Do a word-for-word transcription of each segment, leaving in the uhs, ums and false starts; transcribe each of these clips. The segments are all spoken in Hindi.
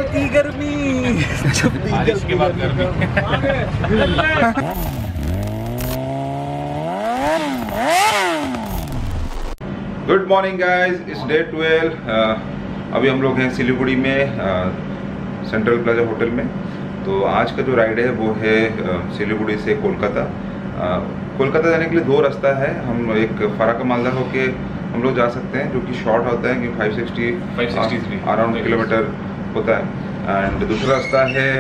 चुपती गर्मी, चुपती बारिश के बाद गर्मी। Good morning guys, it's day twelve. अभी हम लोग हैं सिलीगुड़ी में, सेंट्रल प्लाजा होटल में। तो आज का जो राइड है वो है सिलीगुड़ी से कोलकाता। कोलकाता जाने के लिए दो रास्ता है। हम एक फराका मालदा होके हम लोग जा सकते हैं, जो कि शॉर्ट होता है कि फाइव सिक्सटी अराउंड किलोमीटर होता है। एंड दूसरा रास्ता है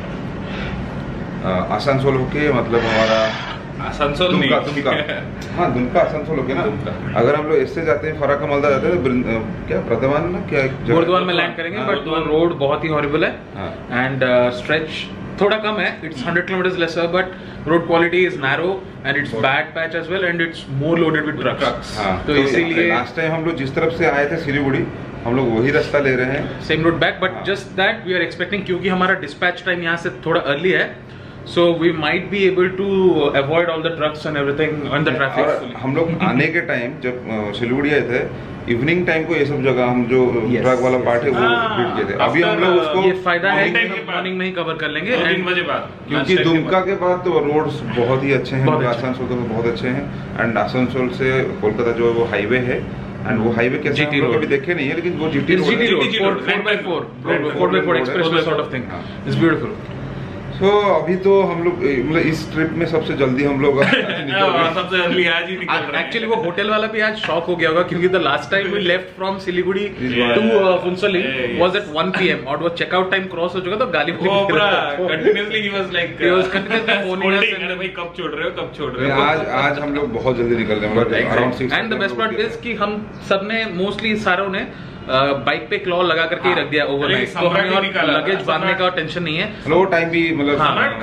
आसनसोल होके, मतलब हमारा आसनसोल दुमका, दुमका हाँ दुमका आसनसोल होके ना। अगर हम लोग इससे जाते हैं, फराका मालदा जाते हैं तो क्या प्रदमान ना क्या बुर्दवान में लैंड करेंगे, बट वो रोड बहुत ही हॉरिबल है एंड स्ट्रेच थोड़ा कम है। It's hundred kilometres lesser, but road quality is narrow and it's bad patch as well and it's more loaded with trucks. तो इसीलिए लास्ट टाइम हम लोग जिस तरफ से आए थे सिलीगुड़ी, हम लोग वही रास्ता ले रहे हैं, same route back. But just that we are expecting, क्योंकि हमारा डिस्पैच टाइम यहाँ से थोड़ा अर्ली है, so we might be able to avoid all the trucks and everything and the traffic. हम लोग आने के टाइम जब सिलीगुड़ी आए थे, इवनिंग टाइम को ये सब जगह हम जो yes, ट्रक वाला पार्ट है वो बीट किए थे। अभी हम लोग उसको ये फायदा है कि मॉर्निंग में ही कवर कर लेंगे तीन बजे बाद, क्योंकि दुमका के बाद तो रोड्स बहुत ही अच्छे हैं, आसनसोल तो बहुत अच्छे हैं। एंड आसनसोल से कोलकाता जो वो हाईवे है, एंड वो हाईवे कैसे हम लोग कभी देखे नहीं है, लेकिन वो GT road four by four four by four expressway sort of thing is beautiful. तो so, अभी तो हम लोग मतलब इस ट्रिप में सबसे जल्दी हम लोग सबसे जल्दी आज ही निकल रहे हैं। एक्चुअली वो होटल वाला भी आज शॉक हो गया होगा, क्योंकि the last time we left from Siliguri to Phuentsholing was at one P M और वो चेकआउट टाइम क्रॉस हो चुका, तो गाली continuously he was like he was continuously phoning us and भाई कब छोड़ रहे हो कब छोड़ रहे हो। आज आज हम लोग बहुत जल्दी निकल रहे हैं, मतलब around six. And the best part is कि हम सबने मोस्टली सारों ने बाइक पे क्लॉ लगा करके ही रख दिया ओवरनाइट, तो हमें और लगेज बांधने का टेंशन नहीं है। लो टाइम भी मतलब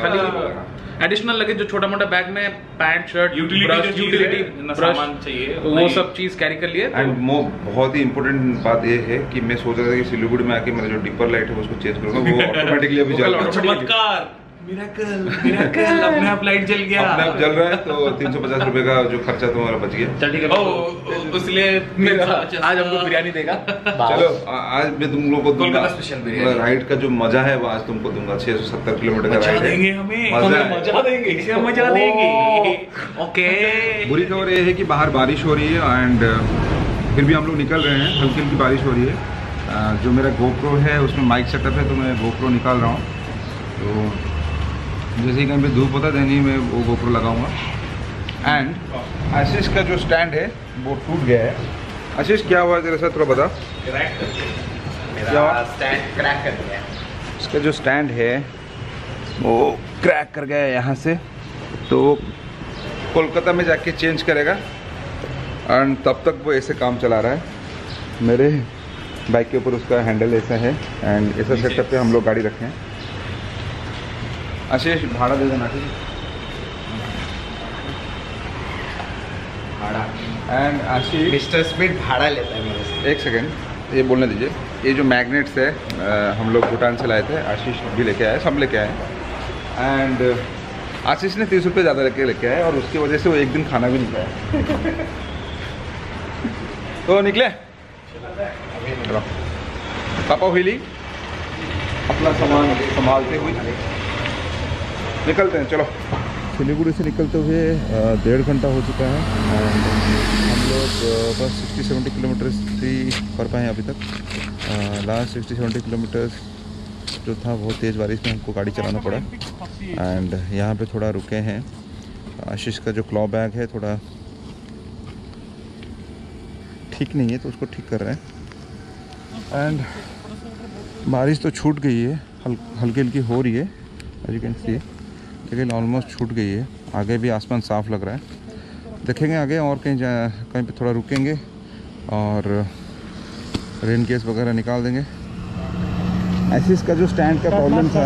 खाली एडिशनल लगेज जो छोटा मोटा बैग में पैंट शर्ट यूटिलिटी सामान चाहिए वो सब चीज कैरी कर लिए। एंड बहुत ही इंपॉर्टेंट बात ये है कि मैं सोच रहा था कि सिलीगुड़ी में आके मेरा जो डिपर लाइट है उसको चेंज करूंगा, वो ऑटोमेटिकली अभी जल रहा है। चमत्कार, मिरेकल, मिरेकल, अपने आप लाइट जल गया, अपने आप जल रहा है। तो तीन सौ पचास रुपए का जो खर्चा तुम्हारा बच गया। चल ठीक है, इसलिए आज हमको बिरयानी देगा। चलो आज मैं तुम लोग को दूंगा स्पेशल बिरयानी। राइड का जो मजा है वो आज तुमको दूंगा। छह सौ सत्तर किलोमीटर का राइड देंगे हमें, मजा देंगे, मजा देंगे। ओके, बुरी खबर ये है कि बाहर बारिश हो रही है एंड फिर भी हम लोग निकल रहे हैं। हल्की हल्की बारिश हो रही है। जो मेरा गोप्रो है उसमें माइक सेटअप है, तो मैं गोप्रो निकाल रहा हूँ। तो जैसे ही कहीं पे धूप होता है नहीं मैं वो गोप्रो लगाऊंगा। एंड आशीष का जो स्टैंड है वो टूट गया है। आशीष क्या हुआ तेरे साथ, थोड़ा बता। मेरा स्टैंड क्रैक कर गया। इसका जो स्टैंड है वो क्रैक कर गया है यहाँ से, तो कोलकाता में जाके चेंज करेगा एंड तब तक वो ऐसे काम चला रहा है। मेरे बाइक के ऊपर उसका हैंडल ऐसा है एंड ऐसा सेटअप पे हम लोग गाड़ी रखे हैं। आशीष भाड़ा दे देना, ठीक भाड़ा। एंड आशीष मिस्टर स्मिथ भाड़ा लेता है मेरे से। एक सेकेंड, ये बोलने दीजिए। ये जो मैग्नेट्स है आ, हम लोग भूटान से लाए थे, आशीष भी लेके आए, सब लेके आए। एंड आशीष ने तीस रुपये ज़्यादा लेके लेके आए और उसकी वजह से वो एक दिन खाना भी नहीं खाया। तो निकले चलो, पापा हुईली अपना सामान संभालते हुए निकलते हैं। चलो, सिलीगुड़ी से निकलते हुए डेढ़ घंटा हो चुका है एंड हम लोग बस सिक्सटी सेवेंटी किलोमीटर्स ही कर पाए अभी तक। लास्ट सिक्सटी सेवेंटी किलोमीटर्स जो था बहुत तेज़ बारिश में हमको गाड़ी चलाना पड़ा एंड यहाँ पे थोड़ा रुके हैं। आशीष का जो क्लॉ बैग है थोड़ा ठीक नहीं है, तो उसको ठीक कर रहे हैं। एंड बारिश तो छूट गई है, हल हल्की हल्की हो रही है एज यू कैन सी, लेकिन ऑलमोस्ट छूट गई है। आगे भी आसमान साफ लग रहा है। देखेंगे आगे और कहीं जा कहीं पे थोड़ा रुकेंगे और रेन केस वगैरह निकाल देंगे। आशीष का जो स्टैंड का प्रॉब्लम था,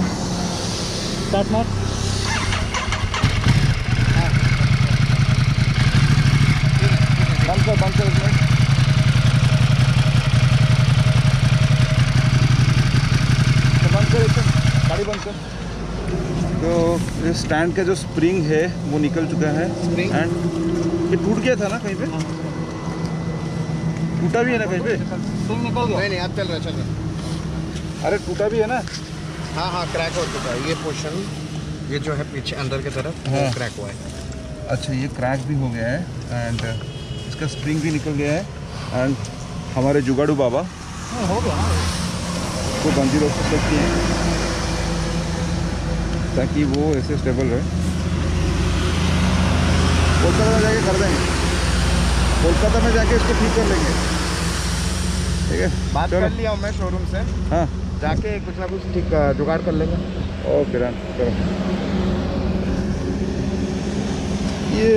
बंद कर बंद कर बंद कर गाड़ी बंद कर। तो इस स्टैंड का जो स्प्रिंग है वो निकल चुका है एंड ये टूट गया था ना कहीं पे, टूटा भी है ना कहीं पे। स्प्रिंग निकल गया। नहीं नहीं अब चल रहा चल रहा अरे टूटा भी है ना? हाँ हाँ क्रैक हो चुका है ये पोर्शन, ये जो है पीछे अंदर की तरफ हाँ। वो क्रैक हुआ है। अच्छा ये क्रैक भी हो गया है एंड इसका स्प्रिंग भी निकल गया है एंड हमारे जुगाड़ू बाबा हो गया को बंदी रोड से चेक किए ताकि वो ऐसे स्टेबल रहे। कोलकाता में जाके कर देंगे, कोलकाता में जाके इसको ठीक कर लेंगे। ठीक है, बात चलो। कर लिया हूँ मैं शोरूम से, हाँ जाके कुछ ना कुछ ठीक जुगाड़ कर लेंगे। ओके डन, चलो। ये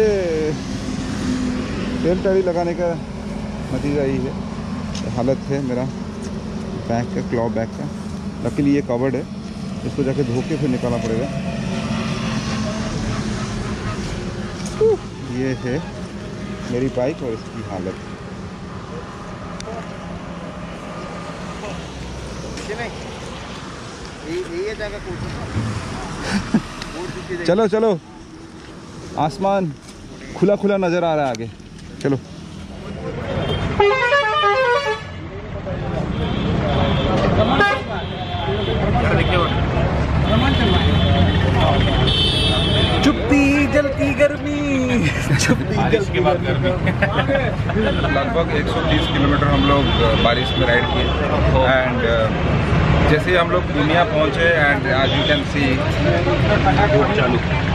तेल टाड़ी लगाने का नतीजा यही है, हालत है मेरा बैग का, क्लॉ बैग का। लकीली ये कवर्ड है, इसको जाके धो के फिर निकालना पड़ेगा। ये है मेरी बाइक और इसकी हालत। ये जगह चलो चलो, आसमान खुला खुला नज़र आ रहा है आगे, चलो। चुपती जलती गर्मी, चुपती जलती के बाद गर्मी। लगभग एक सौ तीस किलोमीटर हम लोग बारिश में राइड किए एंड जैसे ही हम लोग दुनिया पहुंचे एंड आज यू कैन सी धूप चालू,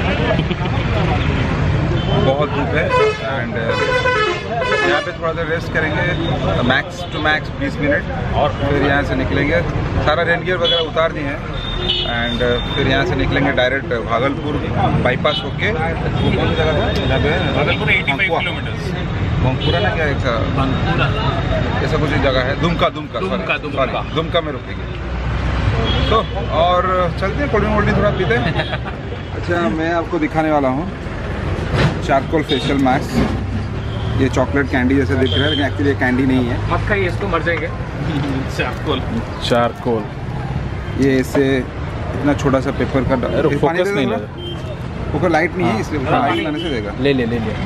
बहुत धूप है एंड यहाँ पे थोड़ा देर रेस्ट करेंगे, मैक्स टू मैक्स बीस मिनट, और फिर यहाँ से निकलेंगे। सारा रेन गियर वगैरह उतार दिए हैं एंड फिर यहाँ से निकलेंगे डायरेक्ट भागलपुर बाईपास होके। वो कौन सी जगह है? भागलपुर पचासी किलोमीटर। बांकुरा ना क्या ऐसा ऐसा कुछ जगह है, दुमका दुमका दुमका दुमका दुमका में रुकेंगे। तो और चलते हैं, कोल्ड ड्रिंक वोल्ड ड्रिंक थोड़ा पीते हैं। अच्छा मैं आपको दिखाने वाला हूँ चारकोल फेशियल मास्क। ये चॉकलेट कैंडी जैसे दिख रहा है लेकिन एक्चुअली ये कैंडी नहीं है। मत खाइए इसको, मर जाएंगे। चारकोल चारकोल ये इससे इतना छोटा सा पेपर का फोकस नहीं लगा, ऊपर लाइट नहीं है इसलिए लाइट लाने से देगा। ले ले ले ले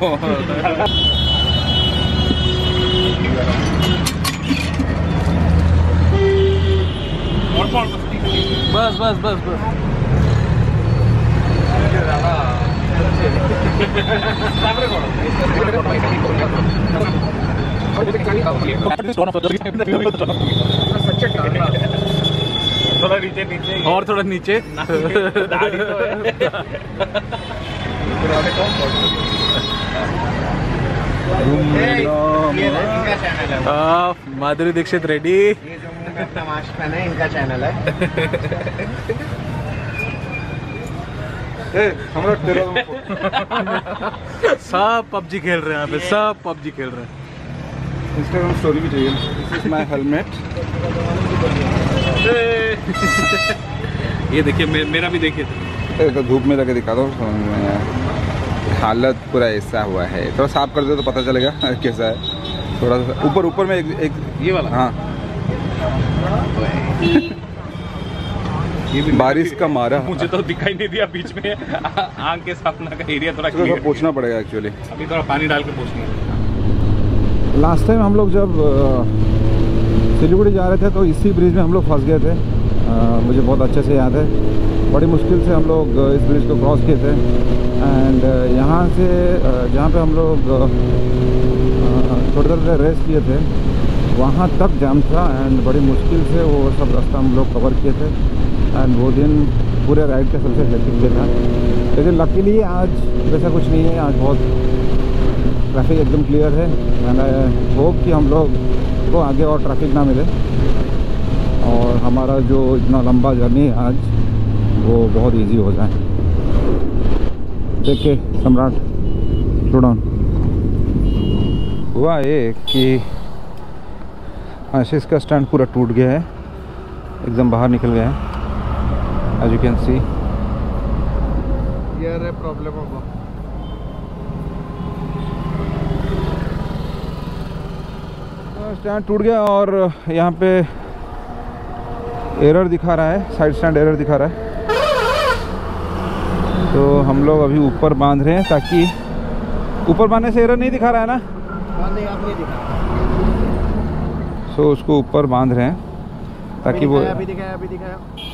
बस बस बस बस थोड़ा नीचे नीचे और थोड़ा नीचे माधुरी दीक्षित रेडी। ये जो मुंह में तमाश पहने इनका चैनल है। सब पबजी खेल रहे हैं यहाँ पे, सब पबजी खेल रहे हैं। इंस्टाग्राम स्टोरी भी चाहिए। This is my helmet. ये देखिए, मे, मेरा भी देखिए। तो धूप में लगे दिखा दो, हालत पूरा ऐसा हुआ है। थोड़ा साफ कर दो तो पता चलेगा कैसा है। थोड़ा सा ऊपर ऊपर में एक, एक ये वाला, हाँ ये भी बारिश का मारा मुझे तो दिखाई नहीं दिया बीच में। आंख के सामने का एरिया थोड़ा थोड़ा क्लियर। पूछना पड़ेगा एक्चुअली। अभी थोड़ा पानी डाल के पूछना। लास्ट टाइम हम लोग जब सिलीगुड़ी जा रहे थे तो इसी ब्रिज में हम लोग फंस गए थे। आ, मुझे बहुत अच्छे से याद है, बड़ी मुश्किल से हम लोग इस ब्रिज को क्रॉस किए थे एंड यहाँ से जहाँ पे हम लोग थोड़ी देर रेस्ट किए थे वहाँ तक जाम था एंड बड़ी मुश्किल से वो सब रास्ता हम लोग कवर किए थे एंड वो दिन पूरे राइड का सबसे हेक्टिक डे था। लेकिन लकीली आज वैसा कुछ नहीं है, आज बहुत ट्रैफिक एकदम क्लियर है एंड आई होप कि हम लोग को आगे और ट्रैफिक ना मिले और हमारा जो इतना लंबा जर्नी है आज वो बहुत इजी हो जाए। देखिए सम्राट स्लो डाउन। हुआ ये कि आशीष का स्टैंड पूरा टूट गया है, एकदम बाहर निकल गया है, एज यू कैन सी। ये है प्रॉब्लम होगा। स्टैंड टूट गया और यहाँ पे एरर दिखा रहा है, साइड स्टैंड एरर दिखा रहा है। तो हम लोग अभी ऊपर बांध रहे हैं ताकि ऊपर बांधने से एरर नहीं दिखा रहा है ना। नहीं, आप नहीं दिखा। सो उसको ऊपर बांध रहे हैं ताकि वो अभी दिखाया अभी दिखाया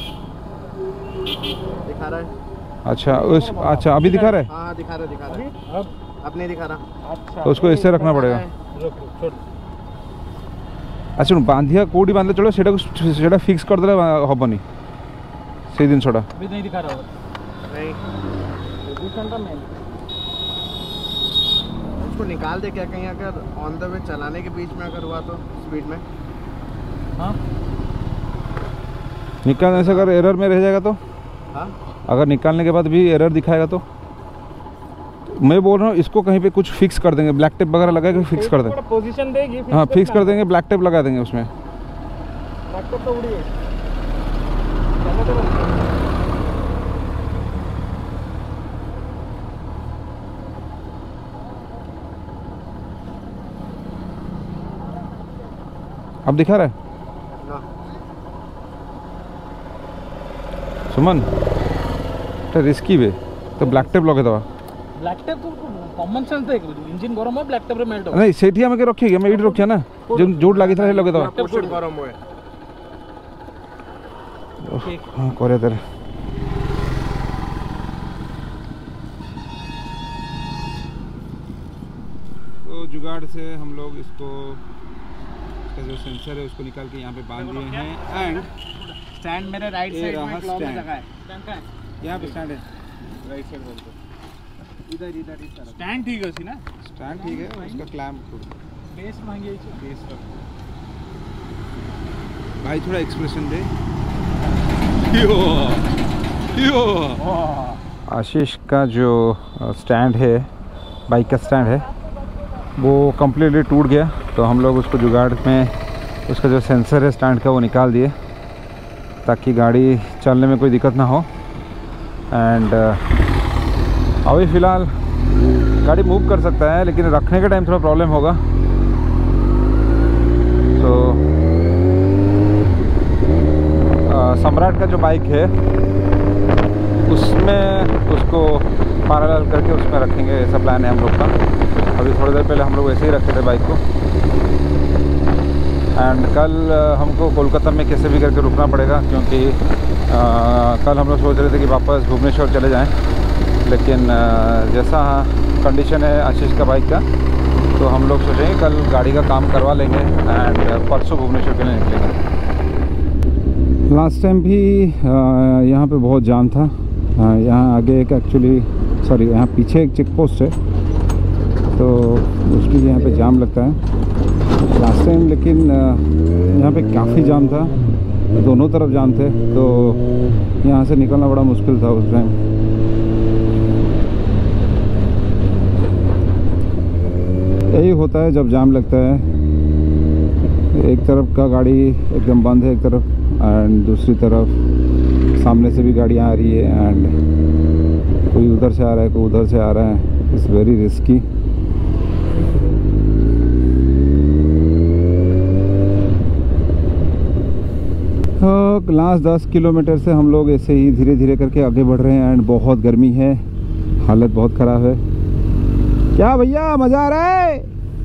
दिखा रहा है। अच्छा उस अच्छा अभी दिखा रहा है। हाँ दिखा रहा दिखा रहा है अब नहीं दिखा रहा। अच्छा तो उसको ऐसे रखना पड़ेगा। अच्छा बांधिया कोडी बांधले चलो सेटा को सेटा फिक्स कर देले हबनी से दिन छोड़ा अभी नहीं दिखा रहा नहीं पोजीशन का मेन उसको निकाल दे क्या कहीं अगर ऑन द वे चलाने के बीच में अगर हुआ तो स्पीड में। हाँ निकालने से अगर एरर में रह जाएगा तो हाँ अगर निकालने के बाद भी एरर दिखाएगा तो मैं बोल रहा हूँ इसको कहीं पे कुछ फिक्स कर देंगे, ब्लैक टेप वगैरह लगा के फिक्स कर देंगे। पोजीशन देगी हाँ फिक्स कर देंगे, ब्लैक टेप लगा देंगे उसमें। ब्लैक टेप तो उड़ी है। अब दिखा रहा है ना सुमन तो रिस्की बे तो ब्लैक टेप लगे दवा ब्लैक टेप तो कॉमन सेंस देख इंजन गरम है ब्लैक टेप रे मेल्ट हो नहीं सेठी हमें के रखिए मैं इट रखिया ना जो जोड़ लगी था लगे दवा पोर्शन गरम हुए। हाँ करे तेरे तो जुगाड़ से हम लोग इसको इसका जो सेंसर है उसको निकाल के यहाँ पे बांध दिए हैं एंड स्टैंड मेरे राइट ये साइड रहा में क्लॉ में stand। जगह है स्टैंड का है यहाँ पे स्टैंड है राइट साइड बोल दो इधर इधर इस तरफ स्टैंड ठीक है ना स्टैंड ठीक है उसका क्लैम्प बेस महंगी है बेस का भाई थोड़ा एक्सप्रेशन दे यो यो आशीष का जो स्टैंड है बाइक का स्टैंड है वो कम्प्लीटली टूट गया तो हम लोग उसको जुगाड़ में उसका जो सेंसर है स्टैंड का वो निकाल दिए ताकि गाड़ी चलने में कोई दिक्कत ना हो। एंड अभी फ़िलहाल गाड़ी मूव कर सकता है लेकिन रखने के टाइम थोड़ा प्रॉब्लम होगा। तो सम्राट का जो बाइक है उसमें उसको पैरेलल करके उसमें रखेंगे ऐसा प्लान है हम लोग का। अभी थोड़ी देर पहले हम लोग ऐसे ही रखे थे बाइक को एंड कल हमको कोलकाता में कैसे भी करके रुकना पड़ेगा क्योंकि आ, कल हम लोग सोच रहे थे कि वापस भुवनेश्वर चले जाएं लेकिन आ, जैसा कंडीशन है आशीष का बाइक का तो हम लोग सोचेंगे कल गाड़ी का काम करवा लेंगे एंड परसों भुवनेश्वर के लिए निकलेंगे। लास्ट टाइम भी यहाँ पे बहुत जाम था। यहाँ आगे एक एक्चुअली सॉरी यहाँ पीछे एक चेक पोस्ट है तो उसके लिए यहाँ पे जाम लगता है लास्ट टाइम लेकिन यहाँ पे काफ़ी जाम था, दोनों तरफ जाम थे तो यहाँ से निकलना बड़ा मुश्किल था उस टाइम। यही होता है जब जाम लगता है, एक तरफ का गाड़ी एकदम बंद है एक तरफ एंड दूसरी तरफ सामने से भी गाड़ियाँ आ रही है एंड कोई उधर से आ रहा है कोई उधर से आ रहा है। It's very risky. लास्ट दस किलोमीटर से हम लोग ऐसे ही धीरे धीरे करके आगे बढ़ रहे हैं एंड बहुत गर्मी है, हालत बहुत ख़राब है। क्या भैया मज़ा आ रहा है?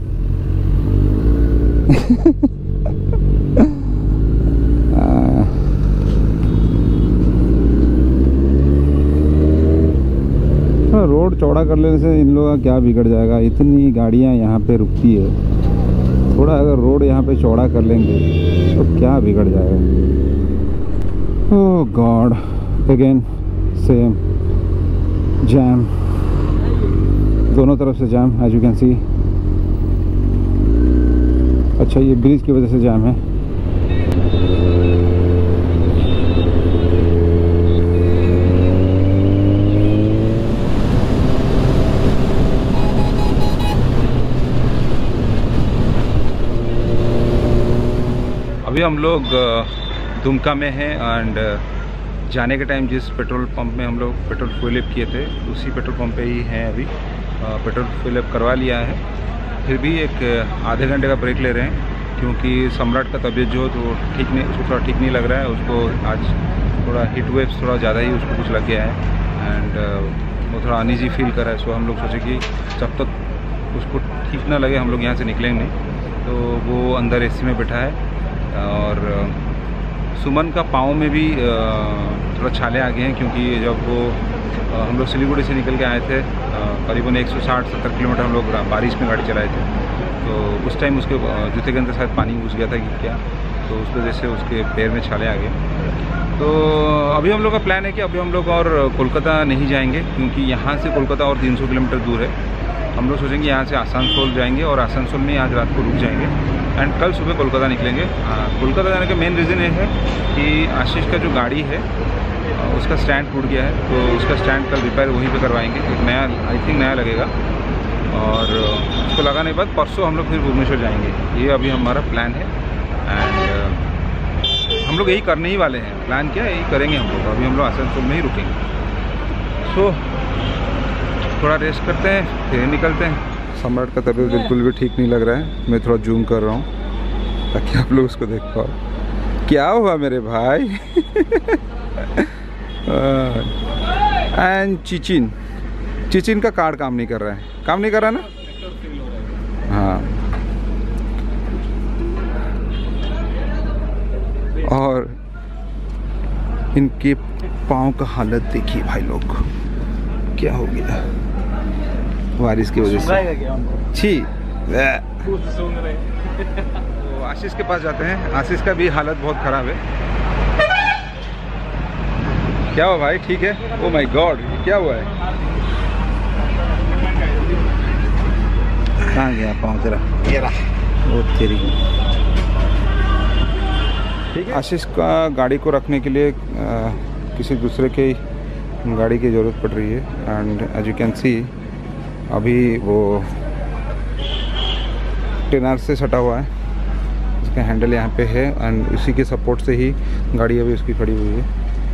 रोड चौड़ा कर लेने से इन लोगों का क्या बिगड़ जाएगा, इतनी गाड़ियां यहाँ पे रुकती है। थोड़ा अगर रोड यहाँ पे चौड़ा कर लेंगे तो क्या बिगड़ जाएगा। Oh god again same jam, दोनों तरफ से jam as you can see. अच्छा ये ब्रिज की वजह से जैम है। अभी हम लोग दुमका में हैं एंड जाने के टाइम जिस पेट्रोल पंप में हम लोग पेट्रोल फिल अप किए थे उसी पेट्रोल पंप पे ही हैं। अभी पेट्रोल फिल अप करवा लिया है, फिर भी एक आधे घंटे का ब्रेक ले रहे हैं क्योंकि सम्राट का तबीयत जो तो ठीक नहीं, उसको थोड़ा ठीक नहीं लग रहा है। उसको आज थोड़ा हीट वेव्स थोड़ा ज़्यादा ही उसको कुछ लग गया है एंड वो थोड़ा अनईजी फील कर रहा है। सो हम लोग सोचे कि जब तक उसको ठीक ना लगे हम लोग यहाँ से निकलेंगे नहीं। तो वो अंदर एसी में बैठा है और सुमन का पाँव में भी थोड़ा छाले आ गए हैं, क्योंकि जब वो हम लोग सिलीगुड़ी से निकल के आए थे, करीबन एक सौ साठ सत्तर किलोमीटर हम लोग बारिश में गाड़ी चलाए थे, तो उस टाइम उसके जूते के अंदर शायद पानी घुस गया था कि क्या, तो उस वजह से उसके पैर में छाले आ गए। तो अभी हम लोग का प्लान है कि अभी हम लोग और कोलकाता नहीं जाएंगे, क्योंकि यहाँ से कोलकाता और तीन सौ किलोमीटर दूर है। हम लोग सोचेंगे यहाँ से आसनसोल जाएंगे और आसनसोल में आज रात को रुक जाएंगे एंड कल सुबह कोलकाता निकलेंगे। कोलकाता जाने का मेन रीज़न ये है कि आशीष का जो गाड़ी है उसका स्टैंड टूट गया है, तो उसका स्टैंड कल रिपेयर वहीं पे करवाएंगे, एक नया आई थिंक नया लगेगा, और उसको लगाने के बाद परसों हम लोग फिर भुवनेश्वर जाएंगे। ये अभी हमारा प्लान है एंड हम लोग यही करने ही वाले हैं। प्लान क्या है, यही करेंगे हम लोग। अभी हम लोग आसनसोल में ही रुकेंगे। सो so, थोड़ा रेस्ट करते हैं फिर निकलते हैं। सम्राट का तबीयत बिल्कुल भी ठीक नहीं लग रहा है, मैं थोड़ा जूम कर रहा हूँ ताकि आप लोग उसको देख पाओ। क्या हुआ मेरे भाई? एंड चिचिन चिचिन का कार्ड काम नहीं कर रहा है, काम नहीं कर रहा ना? हाँ, और इनके पाँव का हालत देखिए भाई लोग, क्या हो गया बारिश की वजह से। छी। तो आशीष के पास जाते हैं। आशीष का भी हालत बहुत ख़राब है। क्या हुआ भाई, ठीक है? ओ माय गॉड, क्या हुआ है? कहाँ गया पाँव तेरा? ये रहा। ओ तेरी। आशीष का गाड़ी को रखने के लिए आ, किसी दूसरे के गाड़ी की ज़रूरत पड़ रही है and as you can see अभी वो टेनर से सटा हुआ है, इसका हैंडल यहाँ पे है एंड उसी के सपोर्ट से ही गाड़ी अभी उसकी खड़ी हुई है।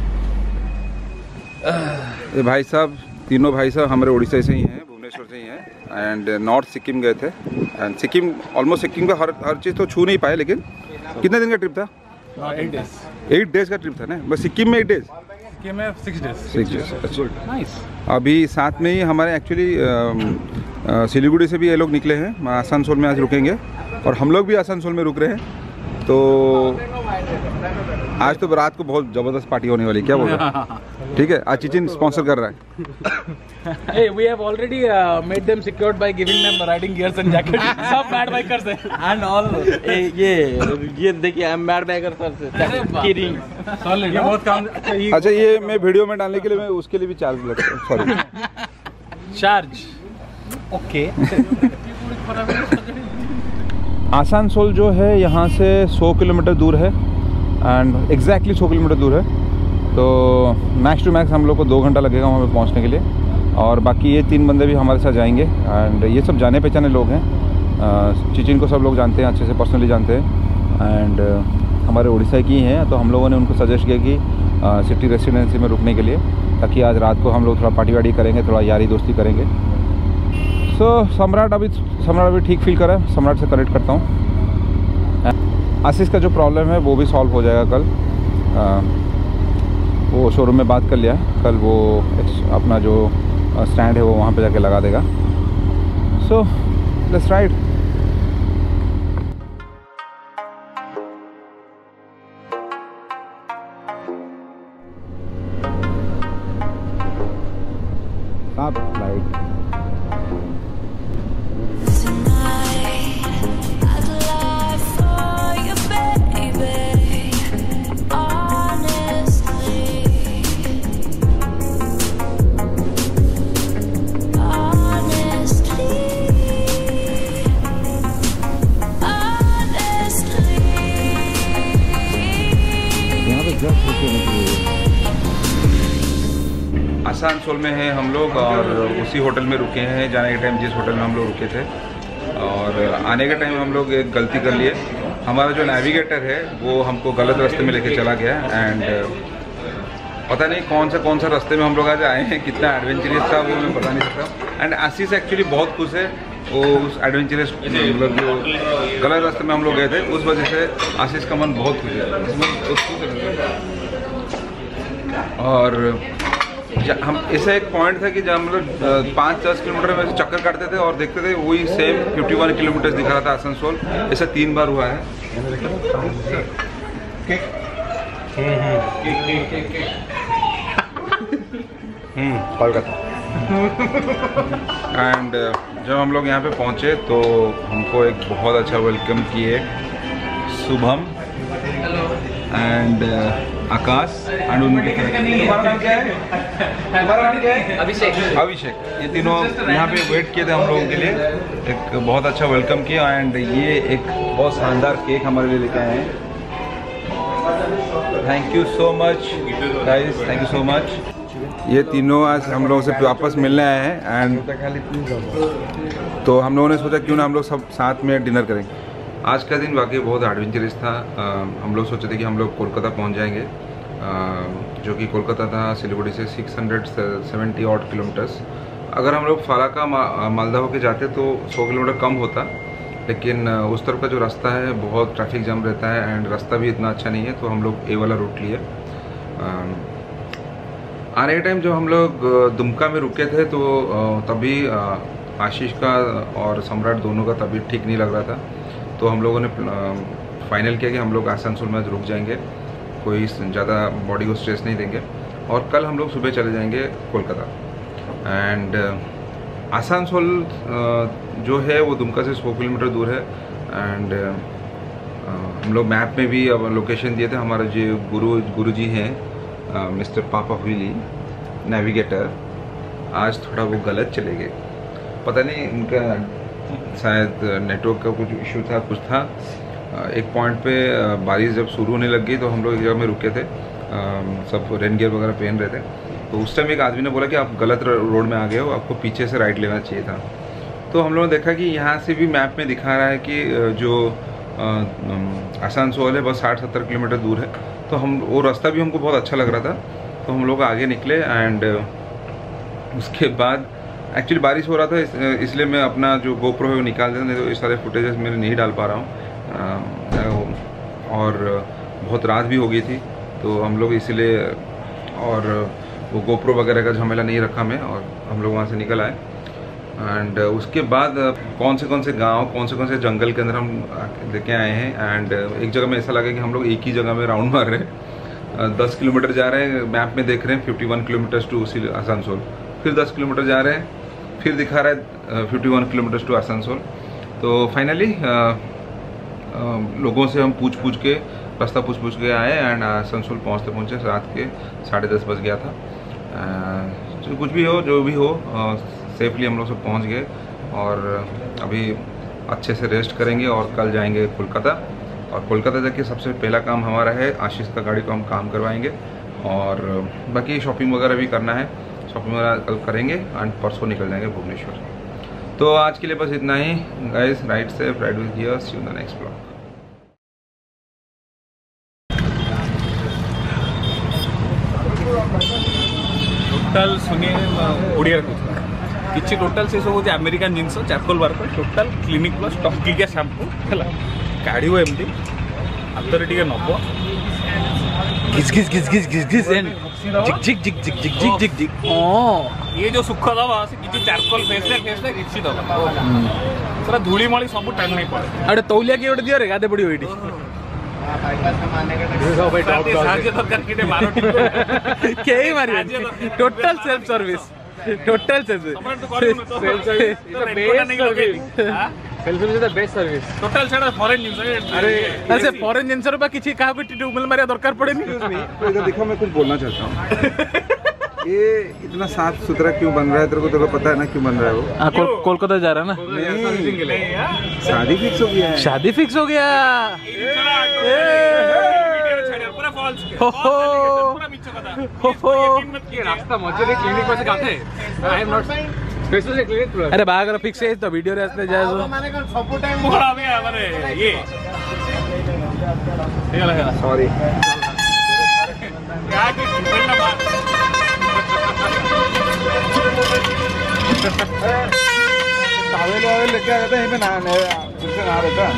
ये भाई साहब, तीनों भाई साहब हमारे उड़ीसा से ही हैं, भुवनेश्वर से ही हैं एंड नॉर्थ सिक्किम गए थे एंड सिक्किम ऑलमोस्ट सिक्किम का हर हर चीज़ तो छू नहीं पाए, लेकिन कितने दिन का ट्रिप था? एट डेज एट डेज का ट्रिप था ना, बस सिक्किम में एट डेज सिक्किम में six days six days good nice. अभी साथ में ही हमारे एक्चुअली सिलीगुड़ी से भी ये लोग निकले हैं, आसनसोल में आज रुकेंगे और हम लोग भी आसनसोल में रुक रहे हैं। तो आज तो रात को बहुत ज़बरदस्त पार्टी होने वाली, क्या बोल रहे हैं? ठीक है, आज चिचिन स्पॉन्सर कर रहा है। Hey, we have already uh, made them secured by giving them riding gears and jackets. सब बैड बाइकर्स हैं and all. ये ये देखिए, I am bad biker sir से किडिंग सॉलिड, ये बहुत काम। अच्छा, ये मैं वीडियो में डालने के लिए मैं उसके लिए भी चार्ज लगता है, सॉरी चार्ज। ओके। आसनसोल जो है यहाँ से सौ किलोमीटर दूर है एंड एग्जैक्टली सौ किलोमीटर दूर है, तो मैक्स टू मैक्स हम लोग को दो घंटा लगेगा वहाँ पे पहुँचने के लिए। और बाकी ये तीन बंदे भी हमारे साथ जाएंगे एंड ये सब जाने पहचाने लोग हैं। चिचिन को सब लोग जानते हैं, अच्छे से पर्सनली जानते हैं एंड हमारे उड़ीसा की हैं, तो हम लोगों ने उनको सजेस्ट किया कि सिटी रेसिडेंसी में रुकने के लिए, ताकि आज रात को हम लोग थोड़ा पार्टी वार्टी करेंगे, थोड़ा यारी दोस्ती करेंगे। सो so, सम्राट अभी सम्राट अभी ठीक फील कर रहा है, सम्राट से कनेक्ट करता हूँ। आशीष का जो प्रॉब्लम है वो भी सॉल्व हो जाएगा कल। आ, वो शोरूम में बात कर लिया, कल वो अपना जो स्टैंड है वो वहाँ पे जाके लगा देगा। So let's ride. Stop light. Asansol में हैं हम लोग और उसी होटल में रुके हैं जाने के टाइम, जिस होटल में हम लोग रुके थे। और आने के टाइम हम लोग एक गलती कर लिए, हमारा जो नेविगेटर है वो हमको गलत रास्ते में लेके चला गया एंड पता नहीं कौन सा कौन सा रास्ते में हम लोग आज आए हैं, कितना एडवेंचरस था वो मैं बता नहीं सकता। एंड आशीष एक्चुअली बहुत खुश है, वो उस एडवेंचरस मतलब जो गलत रास्ते में हम लोग गए थे उस वजह से आशीष का मन बहुत खुश है। और हम ऐसा एक पॉइंट था कि जब हम लोग पाँच दस किलोमीटर में चक्कर काटते थे और देखते थे वही सेम इक्यावन किलोमीटर दिखा रहा था आसनसोल। ऐसा तीन बार हुआ है। हम्म कोलकाता। एंड जब हम लोग यहाँ पे पहुँचे तो हमको एक बहुत अच्छा वेलकम किए शुभम एंड आकाश एंड उनके तुम्हारा नाम क्या है? तुम्हारा नाम क्या है? अभिषेक। अभिषेक, ये तीनों यहाँ पे वेट किए थे हम लोगों के लिए, एक बहुत अच्छा वेलकम किया। एंड ये एक बहुत शानदार केक हमारे लिए लेके आए हैं। Thank you so much guys, thank you so much. ये तीनों आज हम लोगों से वापस मिलने आए हैं एंड तो हम लोगों ने सोचा क्यों ना हम लोग सब साथ में डिनर करेंगे। आज का दिन वाकई बहुत एडवेंचरस था। आ, हम लोग सोचे थे कि हम लोग कोलकाता पहुंच जाएंगे, आ, जो कि कोलकाता था सिलीगुड़ी से छह सौ सत्तर ऑड किलोमीटर्स। अगर हम लोग फालाका मा, मालदा होके जाते तो सौ किलोमीटर कम होता, लेकिन उस तरफ का जो रास्ता है बहुत ट्रैफिक जाम रहता है एंड रास्ता भी इतना अच्छा नहीं है, तो हम लोग ए वाला रूट लिए। आने के टाइम जब हम लोग दुमका में रुके थे तो तभी आशीष का और सम्राट दोनों का तबीयत ठीक नहीं लग रहा था, तो हम लोगों ने फाइनल किया कि हम लोग आसनसोल में रुक जाएंगे, कोई ज़्यादा बॉडी को स्ट्रेस नहीं देंगे और कल हम लोग सुबह चले जाएंगे कोलकाता। एंड आसनसोल जो है वो दुमका से सौ किलोमीटर दूर है। एंड हम लोग मैप में भी अब लोकेशन दिए थे। हमारा जो गुरु गुरु जी हैं मिस्टर पापा व्हीली नेविगेटर, आज थोड़ा वो गलत चले गए, पता नहीं उनका शायद नेटवर्क का कुछ इशू था, कुछ था। एक पॉइंट पे बारिश जब शुरू होने लग गई तो हम लोग एक जगह में रुके थे, सब रेन गियर वगैरह पहन रहे थे, तो उस टाइम एक आदमी ने बोला कि आप गलत रोड में आ गए हो, आपको पीछे से राइट लेना चाहिए था। तो हम लोगों ने देखा कि यहाँ से भी मैप में दिखा रहा है कि जो आसनसोल है बस साठ सत्तर किलोमीटर दूर है, तो हम वो रास्ता भी हमको बहुत अच्छा लग रहा था, तो हम लोग आगे निकले। एंड उसके बाद एक्चुअली बारिश हो रहा था, इस, इसलिए मैं अपना जो गोप्रो है वो निकाल देता, नहीं तो ये सारे फुटेजेस मैं नहीं डाल पा रहा हूँ। और बहुत रात भी हो गई थी तो हम लोग इसलिए, और वो गोप्रो वगैरह का झमेला नहीं रखा मैं, और हम लोग वहाँ से निकल आए। एंड उसके बाद कौन से कौन से गांव, कौन से कौन से जंगल के अंदर हम लेके आए हैं। एंड एक जगह में ऐसा लगा कि हम लोग एक ही जगह में राउंड मार रहे हैं, दस किलोमीटर जा रहे हैं, मैप में देख रहे हैं इक्यावन किलोमीटर्स टू आसनसोल, फिर दस किलोमीटर जा रहे हैं, फिर दिखा रहा है इक्यावन किलोमीटर्स टू आसनसोल। तो फाइनली लोगों से हम पूछ पूछ के रास्ता पूछ पूछ के आए एंड आसनसोल पहुँचते पहुँचे रात के साढ़े दस बज गया था। तो कुछ भी हो, जो भी हो, सेफली हम लोग सब पहुंच गए और अभी अच्छे से रेस्ट करेंगे और कल जाएंगे कोलकाता। और कोलकाता जाके सबसे पहला काम हमारा है आशीष का गाड़ी को हम काम करवाएंगे, और बाकी शॉपिंग वगैरह भी करना है, शॉपिंग वगैरह कल करेंगे एंड परसों निकल जाएंगे भुवनेश्वर। तो आज के लिए बस इतना ही गाइस, राइट से ride with gear, see you in the next blog. Total सुनिए ओडिया किसी टोटाल से सब American jeans charcoal bar total clinic plus टंकिकिया शैम्पू है काढ़ एमती हाथ टे नब घिस घिस घिस घिस घिस घिस जिक जिक जिक जिक जिक जिक जिक जिक ये जो सुख दबा से किसी चारकोल फेस फेस घिसी दबा पूरा धूली मली सब टाइम नहीं पड़े। अरे तौलिया किए दियो रे गादे पड़ियो एठी total self service total self best service total सेटा फॉरेन जिंस अरे ऐसे फॉरेन जिंस रे बा किछि काहा को ट्यूबवेल मारिया दरकार पड़ेनी। तो इधर देखो, मैं कुछ बोलना चाहता हूँ। ये इतना साफ सुथरा क्यों बन रहा है, तेरे को तेरे को पता है ना क्यों बन रहा है वो? हाँ, कोल, कोलकाता जा रहा है ना। नहीं, शादी फिक्स हो गया है। शादी फिक्स हो गया। हो हो रास्ता मजे क्लिनिक में से गाते I am not specially clinic. अरे बागर फिक्स है तो वीडियो रे आस्ते जाय सो माने कोन सब टाइम मोड़ा आवे माने ये हेला हेला सॉरी क्या कि बोलना बात टावेल वावेल लेके आ जाते हैं पे ना फिर से ना रहता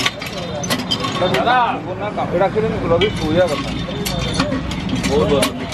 दादा वो ना कपड़ा के लिए रवि पूजा करता बहुत बहुत